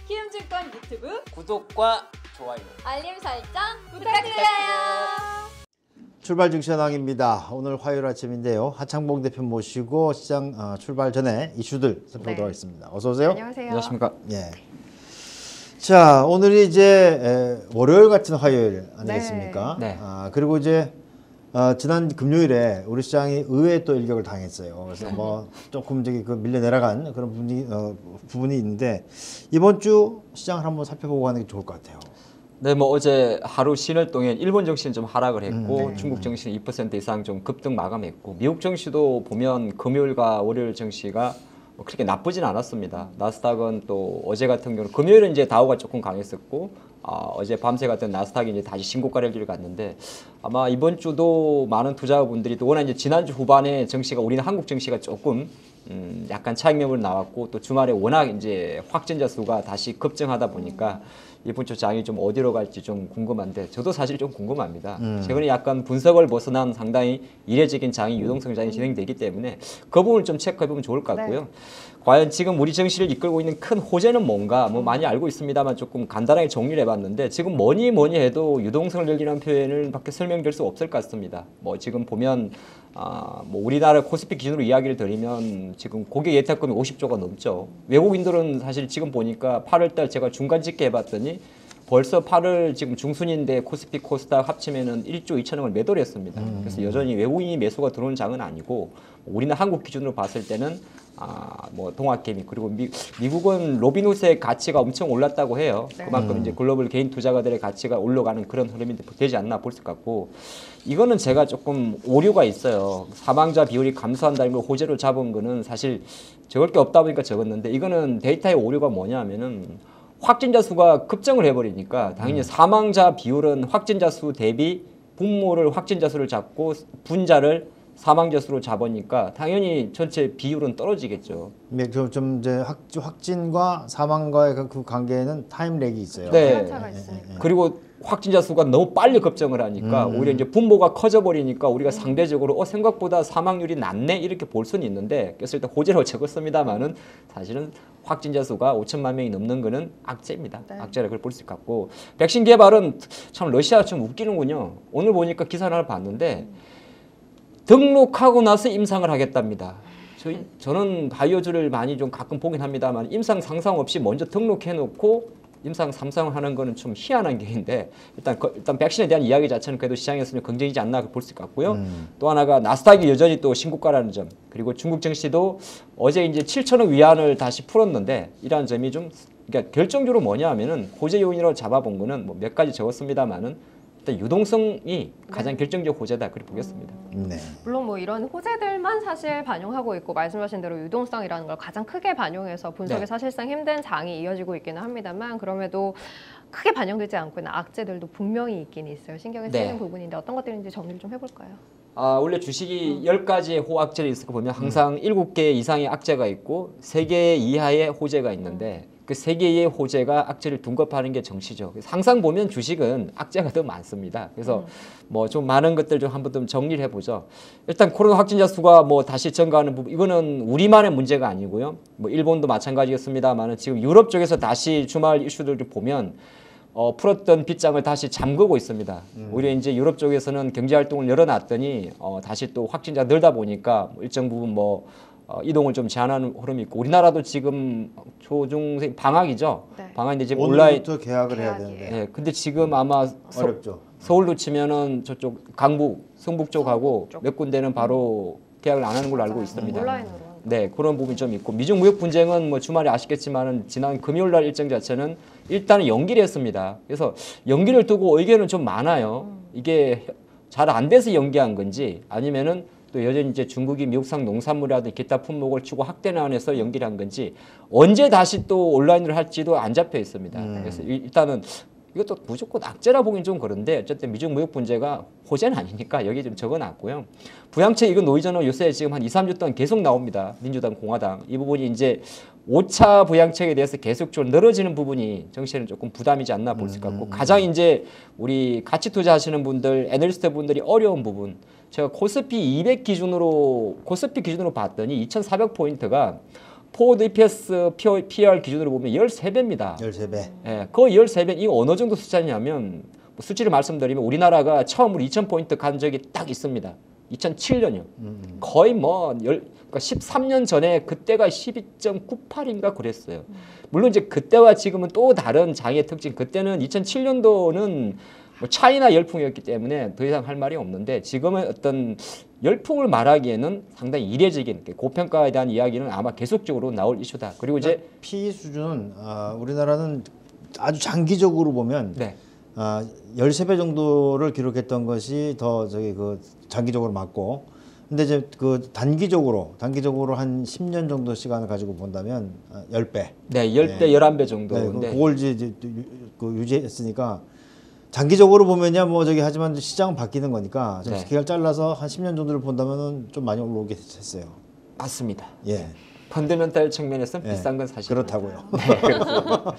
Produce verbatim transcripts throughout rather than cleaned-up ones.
키움증권 유튜브 구독과 좋아요, 알림 설정 부탁드려요. 출발 증시현황입니다. 오늘 화요일 아침인데요. 하창봉 대표 모시고 시장 어, 출발 전에 이슈들 살펴보도록 네. 하겠습니다. 어서 오세요. 안녕하세요. 안녕하십니까? 예. 자, 오늘이 이제 에, 월요일 같은 화요일 아니겠습니까? 네. 네. 아, 그리고 이제 어, 지난 금요일에 우리 시장이 의외의 또 일격을 당했어요. 그래서 뭐 조금 저기 그 밀려 내려간 그런 부분이 어, 부분이 있는데 이번 주 시장을 한번 살펴보고 가는 게 좋을 것 같아요. 네, 뭐 어제 하루 신을 동안 일본 증시는 좀 하락을 했고 음, 네. 중국 증시는 이 퍼센트 이상 좀 급등 마감했고 미국 증시도 보면 금요일과 월요일 증시가 뭐 그렇게 나쁘진 않았습니다. 나스닥은 또 어제 같은 경우는 금요일은 이제 다우가 조금 강했었고 아, 어제 밤새 같은 나스닥이 이제 다시 신고가를 길을 갔는데 아마 이번 주도 많은 투자자분들이 또 워낙 이제 지난주 후반에 증시가 우리는 한국 증시가 조금 음, 약간 차익 매물 나왔고 또 주말에 워낙 이제 확진자 수가 다시 급증하다 보니까 이번 주 장이 좀 어디로 갈지 좀 궁금한데 저도 사실 좀 궁금합니다. 음. 최근에 약간 분석을 벗어난 상당히 이례적인 장이 유동성 장이 진행되기 때문에 그 부분을 좀 체크해보면 좋을 것 같고요. 네. 과연 지금 우리 증시를 이끌고 있는 큰 호재는 뭔가 뭐 많이 알고 있습니다만 조금 간단하게 정리를 해봤는데 지금 뭐니 뭐니 해도 유동성을 늘리는 표현을 밖에 설명될 수 없을 것 같습니다. 뭐 지금 보면 아, 뭐 우리나라 코스피 기준으로 이야기를 드리면 지금 고객 예탁금이 오십조가 넘죠. 외국인들은 사실 지금 보니까 팔월 달 제가 중간 집계 해봤더니 벌써 팔월 지금 중순인데 코스피 코스닥 합치면은 일조 이천억을 매도를 했습니다. 음. 그래서 여전히 외국인이 매수가 들어오는 장은 아니고 우리는 한국 기준으로 봤을 때는 아, 뭐 동학개미 그리고 미, 미국은 로빈훗의 가치가 엄청 올랐다고 해요. 네. 그만큼 음. 이제 글로벌 개인 투자가들의 가치가 올라가는 그런 흐름이 되지 않나 볼 수 같고 이거는 제가 조금 오류가 있어요. 사망자 비율이 감소한다는 걸 호재로 잡은 거는 사실 적을 게 없다 보니까 적었는데 이거는 데이터의 오류가 뭐냐면은 확진자 수가 급증을 해버리니까 당연히 사망자 비율은 확진자 수 대비 분모를 확진자 수를 잡고 분자를 사망자 수로 잡으니까 당연히 전체 비율은 떨어지겠죠. 네, 좀, 좀 이제 확, 확진과 사망과의 그- 그 관계는 타임렉이 있어요. 네. 시간차가 있으니까. 그리고 확진자 수가 너무 빨리 급증을 하니까 음. 오히려 이제 분모가 커져 버리니까 우리가 상대적으로 어 생각보다 사망률이 낮네 이렇게 볼 수는 있는데 그래서 일단 호재로 적었습니다만은 사실은 확진자 수가 오천만 명이 넘는 거는 악재입니다. 네. 악재라 그걸 볼 수 있겠고 백신 개발은 참 러시아 좀 웃기는군요. 오늘 보니까 기사 하나를 봤는데 등록하고 나서 임상을 하겠답니다. 저희, 저는 바이오주를 많이 좀 가끔 보긴 합니다만 임상 상상 없이 먼저 등록해놓고 임상 삼상을 하는 거는 좀 희한한 게인데 일단 거, 일단 백신에 대한 이야기 자체는 그래도 시장에서는 긍정이지 않나 볼 수 있겠고요. 음. 또 하나가 나스닥이 여전히 또 신고가라는 점 그리고 중국 증시도 어제 이제 칠천억 위안을 다시 풀었는데 이러한 점이 좀 그러니까 결정적으로 뭐냐하면은 호재 요인으로 잡아본 거는 뭐 몇 가지 적었습니다만은 일단 유동성이 가장 결정적 호재다 그렇게 보겠습니다. 네. 물론 뭐 이런 호재들만 사실 반영하고 있고 말씀하신 대로 유동성이라는 걸 가장 크게 반영해서 분석이 네. 사실상 힘든 장이 이어지고 있기는 합니다만 그럼에도 크게 반영되지 않고 있는 악재들도 분명히 있긴 있어요. 신경이 쓰이는 네. 부분인데 어떤 것들인지 정리를 좀 해볼까요? 아, 원래 주식이 열 가지의 호악재를 있을 거 보면 항상 일곱 개 이상의 악재가 있고 세 개 이하의 호재가 있는데 그 세 개의 호재가 악재를 둔갑하는 게 정시죠. 그래서 항상 보면 주식은 악재가 더 많습니다. 그래서 뭐 좀 많은 것들 좀 한번 좀 정리를 해보죠. 일단 코로나 확진자 수가 뭐 다시 증가하는 부분 이거는 우리만의 문제가 아니고요. 뭐 일본도 마찬가지였습니다만은 지금 유럽 쪽에서 다시 주말 이슈들을 보면 어, 풀었던 빗장을 다시 잠그고 있습니다. 음. 오히려 이제 유럽 쪽에서는 경제 활동을 열어놨더니 어, 다시 또 확진자 늘다 보니까 뭐 일정 부분 뭐 어, 이동을 좀 제한하는 흐름이 있고 우리나라도 지금 초중생 방학이죠. 네. 방학인데 지금 온라인. 오늘부터 계약을 해야 계약이에요. 되는데 네, 근데 지금 아마 서, 어렵죠. 서울로 치면은 저쪽 강북, 성북 쪽하고 성북 쪽. 몇 군데는 바로 계약을 안 하는 걸로 알고 맞아요. 있습니다. 온라인으로. 네, 그런 부분이 좀 있고 미중 무역 분쟁은 뭐 주말에 아시겠지만은 지난 금요일 날 일정 자체는 일단은 연기를 했습니다. 그래서 연기를 두고 의견은 좀 많아요. 이게 잘 안 돼서 연기한 건지 아니면은 또 여전히 이제 중국이 미국산 농산물이라든지 기타 품목을 추구 확대를 안해서 연기를 한 건지 언제 다시 또 온라인으로 할지도 안 잡혀 있습니다. 음. 그래서 일- 일단은 이것도 무조건 악재라 보긴 좀 그런데 어쨌든 미중 무역 문제가 호재는 아니니까 여기 좀 적어놨고요. 부양책 이거 노이저는 요새 지금 한 이, 삼 주 동안 계속 나옵니다. 민주당, 공화당. 이 부분이 이제 오 차 부양책에 대해서 계속적으로 늘어지는 부분이 정시에는 조금 부담이지 않나 볼 수 있고 가장 이제 우리 가치 투자하시는 분들, 애널리스트 분들이 어려운 부분 제가 코스피 이백 기준으로 코스피 기준으로 봤더니 이천사백 포인트가 포워드 이피에스 피이알 기준으로 보면 십삼 배입니다. 십삼 배. 예, 그 십삼 배 이거 어느 정도 숫자냐면 뭐 수치를 말씀드리면 우리나라가 처음으로 이천 포인트 간 적이 딱 있습니다. 이천칠 년이요. 음. 거의 뭐 열, 그러니까 십삼 년 전에 그때가 십이 점 구팔인가 그랬어요. 물론 이제 그때와 지금은 또 다른 장의 특징. 그때는 이천칠 년도는 뭐 차이나 열풍이었기 때문에 더 이상 할 말이 없는데 지금은 어떤 열풍을 말하기에는 상당히 이례적인 고평가에 대한 이야기는 아마 계속적으로 나올 이슈다. 그리고 이제 피 수준은 아, 우리나라는 아주 장기적으로 보면 네. 아, 십삼 배 정도를 기록했던 것이 더 저기 그 장기적으로 맞고 근데 이제 그 단기적으로 단기적으로 한 십 년 정도 시간을 가지고 본다면 아, 십 배. 네, 십 배, 네. 십일 배 네, 정도인데 그걸 이제, 이제 유- 그 유지했으니까 장기적으로 보면야 뭐 저기 하지만 시장은 바뀌는 거니까 좀 네. 기간 잘라서 한 십 년 정도를 본다면은 좀 많이 올라오게 됐어요. 맞습니다. 예. 펀더멘탈 측면에서는 예. 비싼 건 사실입니다. 그렇다고요. 네, 그렇습니다.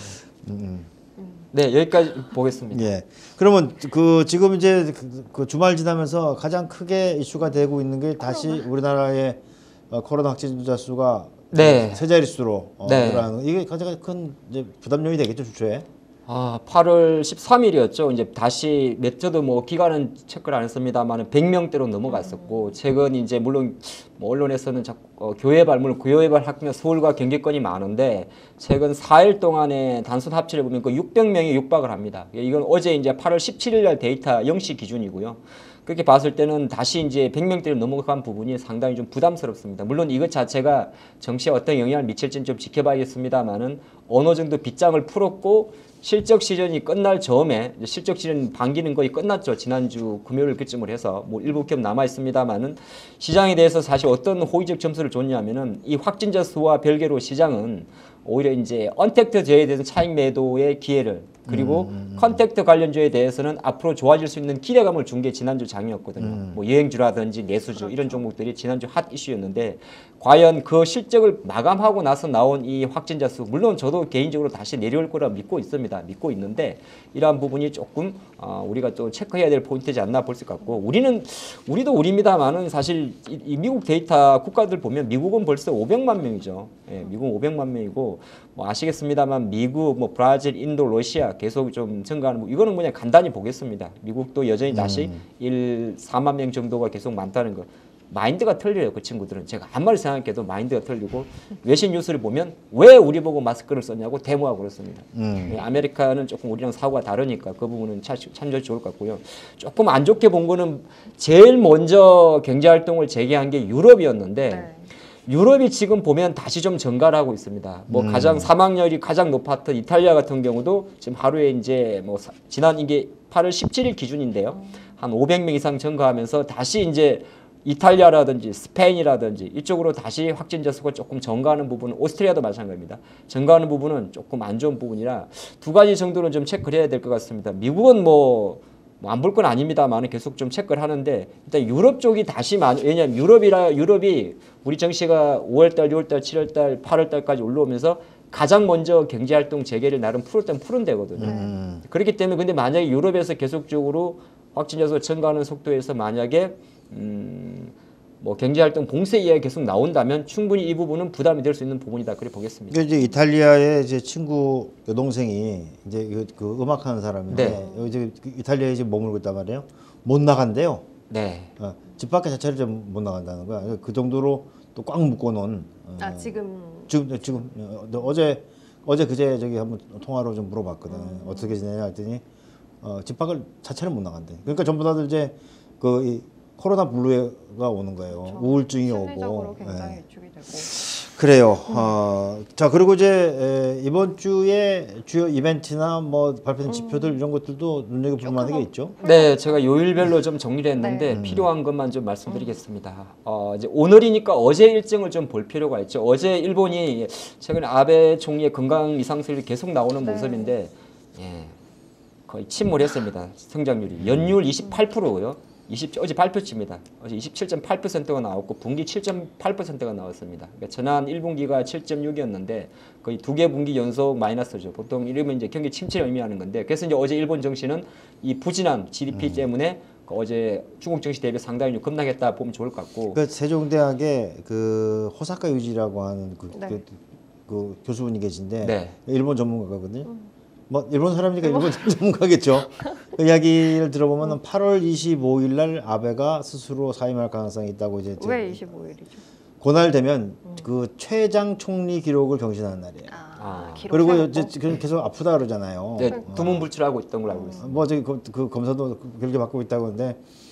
네, 여기까지 보겠습니다. 예. 그러면 그 지금 이제 그, 그 주말 지나면서 가장 크게 이슈가 되고 있는 게 다시 우리나라의 어, 코로나 확진자 수가 네. 세 자릿수로 어, 네. 늘어나는 이게 가장 큰 이제 부담 요인이 되겠죠 주초에. 아, 팔월 십삼일이었죠. 이제 다시 몇 저도 뭐 기간은 체크를 안 했습니다만 백 명대로 넘어갔었고 최근 이제 물론 뭐 언론에서는 자꾸 어, 교회발 물론 교회발 학교 서울과 경기권이 많은데 최근 사 일 동안의 단순 합치를 보면 그 육백 명이 육박을 합니다. 이건 어제 이제 팔월 십칠일 날 데이터 영 시 기준이고요. 그렇게 봤을 때는 다시 이제 백 명대를 넘어간 부분이 상당히 좀 부담스럽습니다. 물론 이것 자체가 정시에 어떤 영향을 미칠지는 좀 지켜봐야겠습니다만은 어느 정도 빗장을 풀었고 실적 시즌이 끝날 즈음에 이제 실적 시즌 반기는 거의 끝났죠. 지난주 금요일 그쯤을 해서 뭐 일부 기업 남아 있습니다만은 시장에 대해서 사실 어떤 호의적 점수를 줬냐면은 이 확진자 수와 별개로 시장은 오히려 이제 언택트 제에 대해서 차익 매도의 기회를 그리고 음, 음, 컨택트 관련주에 대해서는 앞으로 좋아질 수 있는 기대감을 준 게 지난주 장이었거든요. 음. 뭐 여행주라든지 내수주 그렇죠. 이런 종목들이 지난주 핫 이슈였는데 과연 그 실적을 마감하고 나서 나온 이 확진자 수 물론 저도 개인적으로 다시 내려올 거라 믿고 있습니다. 믿고 있는데 이러한 부분이 조금 어, 우리가 또 체크해야 될 포인트지 않나 볼 수 같고 우리는 우리도 우리입니다만은 사실 이, 이 미국 데이터 국가들 보면 미국은 벌써 오백만 명이죠. 예, 미국은 오백만 명이고 뭐 아시겠습니다만 미국, 뭐 브라질, 인도, 러시아 계속 좀 증가하는 뭐 이거는 그냥 간단히 보겠습니다. 미국도 여전히 다시 음. 일, 사만 명 정도가 계속 많다는 거. 마인드가 틀려요. 그 친구들은. 제가 아무리 생각해도 마인드가 틀리고 외신 뉴스를 보면 왜 우리 보고 마스크를 썼냐고 데모하고 그렇습니다. 음. 예, 아메리카는 조금 우리랑 사고가 다르니까 그 부분은 참, 참조 좋을 것 같고요. 조금 안 좋게 본 거는 제일 먼저 경제활동을 재개한 게 유럽이었는데 네. 유럽이 지금 보면 다시 좀 증가를 하고 있습니다. 뭐 음. 가장 사망률이 가장 높았던 이탈리아 같은 경우도 지금 하루에 이제 뭐 사, 지난 이게 팔월 십칠일 기준인데요. 한 오백 명 이상 증가하면서 다시 이제 이탈리아라든지 스페인이라든지 이쪽으로 다시 확진자 수가 조금 증가하는 부분은 오스트리아도 마찬가지입니다. 증가하는 부분은 조금 안 좋은 부분이라 두 가지 정도는 좀 체크를 해야 될 것 같습니다. 미국은 뭐 안 볼 건 아닙니다만 계속 좀 체크를 하는데 일단 유럽 쪽이 다시 많이 왜냐하면 유럽이라 유럽이 우리 정시가 오월달, 유월달, 칠월달, 팔월달까지 올라오면서 가장 먼저 경제활동 재개를 나름 풀을 땐 푸른 데거든요. 음. 그렇기 때문에 근데 만약에 유럽에서 계속적으로 확진자 수가 증가하는 속도에서 만약에 음, 뭐 경제활동 봉쇄 이야기 계속 나온다면 충분히 이 부분은 부담이 될 수 있는 부분이다 그렇게 보겠습니다. 그러니까 이제 이탈리아의 이제 친구 여동생이 이제 그, 그 음악하는 사람인데 네. 여기 이제 이탈리아에 지금 머물고 있단 말이에요. 못 나간대요. 네. 어, 집 밖에 자체를 좀 못 나간다는 거야. 그 정도로 또 꽉 묶어놓은. 어, 아 지금 지금 지금 어, 너 어제 어제 그제 저기 한번 통화로 좀 물어봤거든. 음. 어떻게 지내냐 했더니 어, 집 밖을 자체를 못 나간대. 그러니까 전부 다들 이제 그 이, 코로나 블루가 오는 거예요. 그렇죠. 우울증이 심리적으로 오고. 굉장히 예. 위축이 되고. 그래요. 어, 자 그리고 이제 에, 이번 주에 주요 이벤트나 뭐 발표된 지표들 이런 것들도 눈여겨볼 만한 게 있죠. 네, 제가 요일별로 좀 정리를 했는데 네. 필요한 것만 좀 말씀드리겠습니다. 어, 이제 오늘이니까 어제 일정을 좀 볼 필요가 있죠. 어제 일본이 최근에 아베 총리의 건강 이상설이 계속 나오는 네. 모습인데 예, 거의 침몰했습니다. 성장률이 연율 이십팔 퍼센트고요. 이십, 어제 발표치입니다. 어제 이십칠 점 팔 퍼센트가 나왔고 분기 칠 점 팔 퍼센트가 나왔습니다. 그러니까 지난 일 분기가 칠 점 육이었는데 거의 두 개 분기 연속 마이너스죠. 보통 이러면 이제 경기 침체를 의미하는 건데 그래서 이제 어제 일본 증시는 이 부진한 지디피 때문에 그 어제 중국 증시 대비 상당히 좀 급락했다 보면 좋을 것 같고. 그 세종대학의 그 호사카 유지라고 하는 그, 네. 그, 그 교수분이 계신데 네. 일본 전문가거든요. 뭐 일본 사람이니까 일본 전문가겠죠. 그 이야기를 들어보면 팔월 이십오일 날 아베가 스스로 사임할 가능성이 있다고 이제 왜 이십오일이죠? 그날 되면 그 최장 총리 기록을 경신하는 날이에요. 아, 아. 기록 그리고 세워놓고. 이제 계속 아프다 그러잖아요. 네, 두문불출하고 있던 걸로 알고 있습니다. 뭐 저기 그, 그 검사도 그렇게 받고 있다고 하는데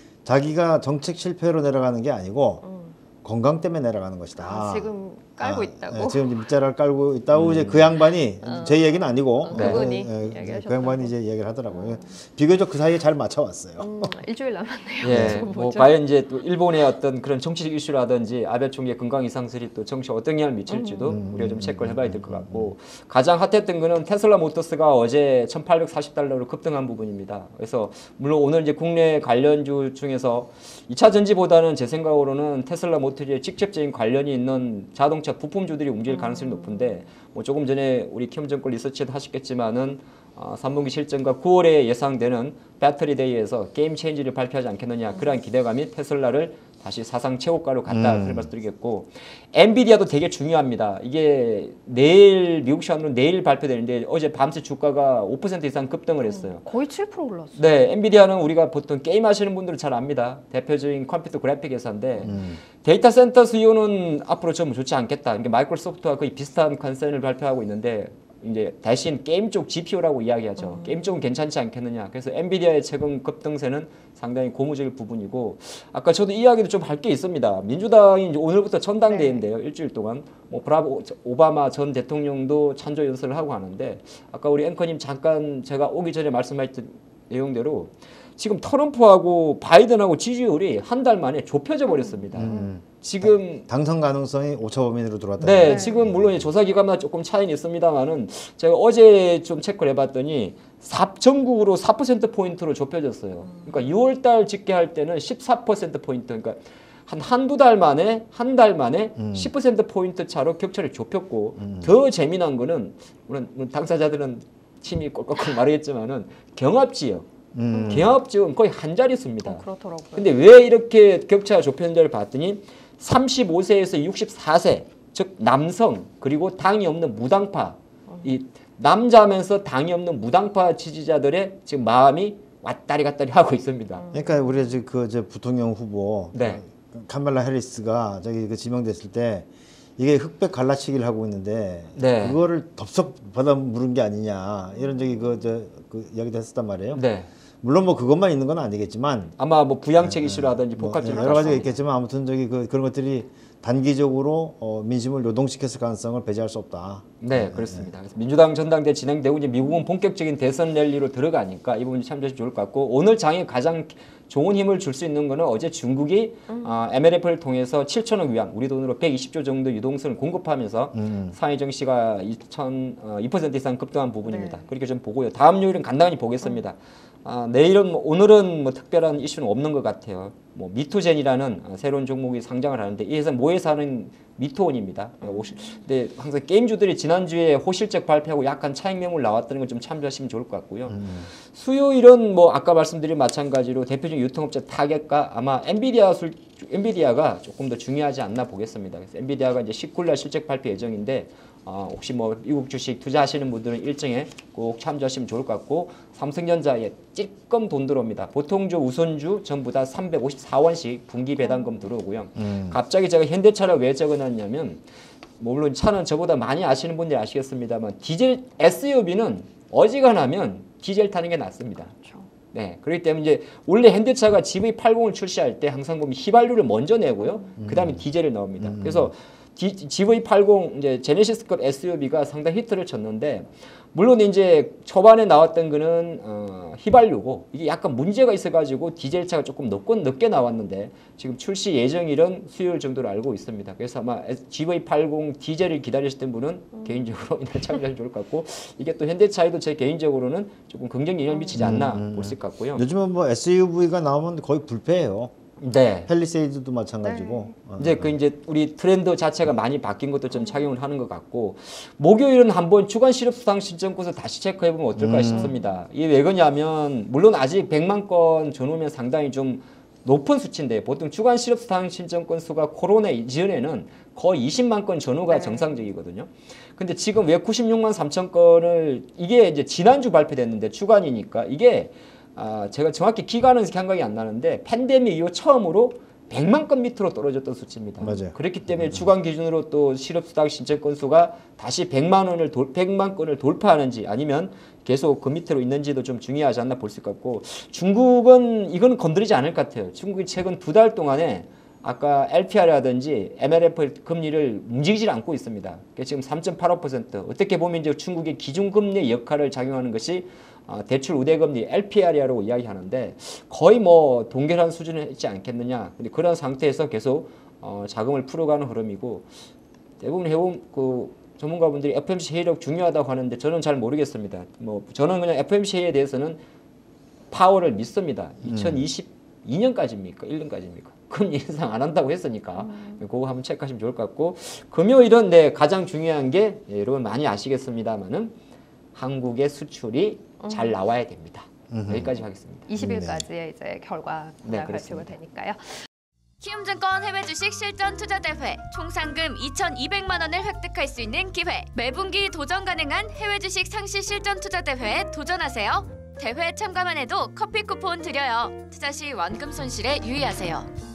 자기가 정책 실패로 내려가는 게 아니고 음. 건강 때문에 내려가는 것이다. 아, 지금 깔고 아, 있다고? 네, 지금 밑자락을 깔고 있다고 이제 그 양반이 제 얘기는 아니고 어, 그분이 예, 예, 이야기하셨다고. 그 양반이 이제 얘기를 하더라고요. 비교적 그 사이에 잘 맞춰왔어요. 음, 일주일 남았네요. 예, 두고 뭐 보죠. 과연 이제 또 일본의 어떤 그런 정치적 이슈라든지 아베 총리의 건강 이상설이 또 정치에 어떤 영향을 미칠지도 음, 우리가 좀 체크를 해봐야 될 것 같고 가장 핫했던 거는 테슬라 모터스가 어제 천팔백사십 달러로 급등한 부분입니다. 그래서 물론 오늘 이제 국내 관련주 중에서 이 차 전지보다는 제 생각으로는 테슬라 모터스에 직접적인 관련이 있는 자동차 부품주들이 움직일 가능성이 높은데 뭐 조금 전에 우리 키움증권 리서치에도 하셨겠지만은 어, 삼 분기 실적과 구월에 예상되는 배터리 데이에서 게임 체인지를 발표하지 않겠느냐 그러한 기대감이 테슬라를 다시 사상 최고가로 갔다 음. 그런 말씀드리겠고 엔비디아도 되게 중요합니다. 이게 내일 미국 시간으로 내일 발표되는데 어제 밤새 주가가 오 퍼센트 이상 급등을 했어요. 거의 칠 퍼센트 올랐어요. 네, 엔비디아는 우리가 보통 게임 하시는 분들은 잘 압니다. 대표적인 컴퓨터 그래픽 회사인데 음. 데이터 센터 수요는 앞으로 좀 좋지 않겠다. 그러니까 마이크로소프트와 거의 비슷한 컨센을 발표하고 있는데 이제 대신 게임 쪽 지피유라고 이야기하죠. 음. 게임 쪽은 괜찮지 않겠느냐. 그래서 엔비디아의 최근 급등세는 상당히 고무적일 부분이고 아까 저도 이야기도 좀 할 게 있습니다. 민주당이 이제 오늘부터 전당대회인데요. 네. 일주일 동안 뭐 브라보 오바마 전 대통령도 찬조 연설을 하고 하는데 아까 우리 앵커님 잠깐 제가 오기 전에 말씀하셨던 내용대로 지금 트럼프하고 바이든하고 지지율이 한 달 만에 좁혀져 버렸습니다. 음. 지금 당선 가능성이 오차 범위로 들어왔다. 네, 네. 지금 물론 조사 기간마다 조금 차이는 있습니다만은 제가 어제 좀 체크를 해봤더니 사, 전국으로 사 퍼센트 포인트로 좁혀졌어요. 그러니까 유월 달 집계할 때는 십사 퍼센트 포인트, 그러니까 한 한두 달 만에 한 달 만에 음. 십 퍼센트 포인트 차로 격차를 좁혔고 음. 더 재미난 거는 물론 당사자들은 침이 꼴깍꼴 마르겠지만은 경합 지역, 음. 경합 지역은 거의 한 자릿수입니다. 어, 그렇더라고요. 근데 왜 이렇게 격차가 좁혔는지를 봤더니 삼십오 세에서 육십사 세, 즉 남성 그리고 당이 없는 무당파, 이 남자면서 당이 없는 무당파 지지자들의 지금 마음이 왔다리 갔다리 하고 있습니다. 그러니까 우리 지금 그저 부통령 후보 네. 카말라 해리스가 저기 그 지명됐을 때 이게 흑백 갈라치기를 하고 있는데 네. 그거를 덥석 받아 물은 게 아니냐 이런 저기 그저 그 이야기도 했었단 말이에요. 네. 물론 뭐 그것만 있는 건 아니겠지만 아마 뭐 부양책 이슈라든지 뭐 복합적인 여러 가지가 있겠지만 아무튼 저기 그 그런 것들이 단기적으로 어, 민심을 요동시켰을 가능성을 배제할 수 없다. 네, 그렇습니다. 그래서 민주당 전당대 진행되고 이제 미국은 본격적인 대선 랠리로 들어가니까 이 부분이 참조하시면 좋을 것 같고 오늘 장에 가장 좋은 힘을 줄 수 있는 거는 어제 중국이 어, 엠엘에프를 통해서 칠천억 위안, 우리 돈으로 백이십 조 정도 유동성을 공급하면서 음. 상해 증시가 이천, 어, 이 퍼센트 이상 급등한 부분입니다. 네. 그렇게 좀 보고요. 다음 요일은 간단히 보겠습니다. 아, 내일은 뭐, 오늘은 뭐 특별한 이슈는 없는 것 같아요. 뭐 미투젠이라는 어, 새로운 종목이 상장을 하는데 이 회사 모회사 하는 미투온입니다. 어, 오실- 근데 항상 게임주들이 지난주에 호실적 발표하고 약간 차익 매물 나왔다는 걸 좀 참조하시면 좋을 것 같고요. 음. 수요일은 뭐 아까 말씀드린 마찬가지로 대표적인 유통업체 타겟과 아마 엔비디아 술, 엔비디아가 조금 더 중요하지 않나 보겠습니다. 그래서 엔비디아가 이제 십구 일 날 실적 발표 예정인데 어, 혹시 뭐 미국 주식 투자하시는 분들은 일정에 꼭 참조하시면 좋을 것 같고 삼성전자에 찔끔 돈 들어옵니다. 보통주 우선주 전부 다 삼백오십사 원씩 분기 배당금 들어오고요. 음. 갑자기 제가 현대차를 왜 적어놨냐면 물론 차는 저보다 많이 아시는 분들이 아시겠습니다만 디젤 에스유브이는 어지간하면 디젤 타는 게 낫습니다. 그렇죠. 네, 그렇기 때문에 이제 원래 현대차가 지브이 팔십을 출시할 때 항상 보면 휘발유를 먼저 내고요. 그 다음에 디젤을 나옵니다. 그래서 디, 지브이 팔십 이제 제네시스급 에스유브이가 상당히 히트를 쳤는데 물론 이제 초반에 나왔던 거는 어, 휘발유고 이게 약간 문제가 있어가지고 디젤차가 조금 늦고 늦게 나왔는데 지금 출시 예정일은 수요일 정도로 알고 있습니다. 그래서 아마 지브이 팔십 디젤을 기다리셨던 분은 음. 개인적으로 이날 참여하시면 좋을 것 같고 이게 또 현대차에도 제 개인적으로는 조금 긍정 영향을 미치지 않나 음, 음, 볼 수 있을 것 같고요. 요즘은 뭐 에스유브이가 나오면 거의 불패예요. 네. 펠리세이드도 마찬가지고. 네. 어, 이제 그 이제 우리 트렌드 자체가 많이 바뀐 것도 좀 착용을 하는 것 같고 목요일은 한번 주간 실업 수당 신청 건수 다시 체크해 보면 어떨까 음. 싶습니다. 이게 왜 그러냐면 물론 아직 백만 건 전후면 상당히 좀 높은 수치인데 보통 주간 실업 수당 신청 건수가 코로나 이전에는 거의 이십만 건 전후가 네. 정상적이거든요. 근데 지금 왜 구십육만 삼천 건을 이게 이제 지난주 발표됐는데 주간이니까 이게 아, 제가 정확히 기간은 생각이 안 나는데 팬데믹 이후 처음으로 백만 건 밑으로 떨어졌던 수치입니다. 맞아요. 그렇기 때문에 주간 기준으로 또 실업수당 신청 건수가 다시 백만 원을 돌, 백만 건을 돌파하는지 아니면 계속 그 밑으로 있는지도 좀 중요하지 않나 볼 수 있고 중국은 이건 건드리지 않을 것 같아요. 중국이 최근 두 달 동안에 아까 엘피알이라든지 엠엘에프 금리를 움직이질 않고 있습니다. 그러니까 지금 삼 점 팔오 퍼센트 어떻게 보면 이제 중국의 기준금리 역할을 작용하는 것이 어, 대출 우대금리 엘피알이라고 이야기하는데 거의 뭐 동결한 수준에 있지 않겠느냐. 근데 그런 상태에서 계속 어, 자금을 풀어가는 흐름이고 대부분 해온 그 전문가분들이 에프오엠씨 회의력 중요하다고 하는데 저는 잘 모르겠습니다. 뭐 저는 그냥 에프오엠씨 회의에 대해서는 파워를 믿습니다. 이천이십이 년까지입니까? 일 년까지입니까? 큰 인상 안 한다고 했으니까 음. 그거 한번 체크하시면 좋을 것 같고 금요일은 네, 가장 중요한 게 예, 여러분 많이 아시겠습니다만은 한국의 수출이 음. 잘 나와야 됩니다. 음흠. 여기까지 하겠습니다. 이십 일까지의 이제 결과가 네, 발표가 되니까요. 키움증권 해외 주식 실전 투자 대회 총 상금 이천이백만 원을 획득할 수 있는 기회. 매분기 도전 가능한 해외 주식 상시 실전 투자 대회에 도전하세요. 대회 참가만 해도 커피 쿠폰 드려요. 투자 시 원금 손실에 유의하세요.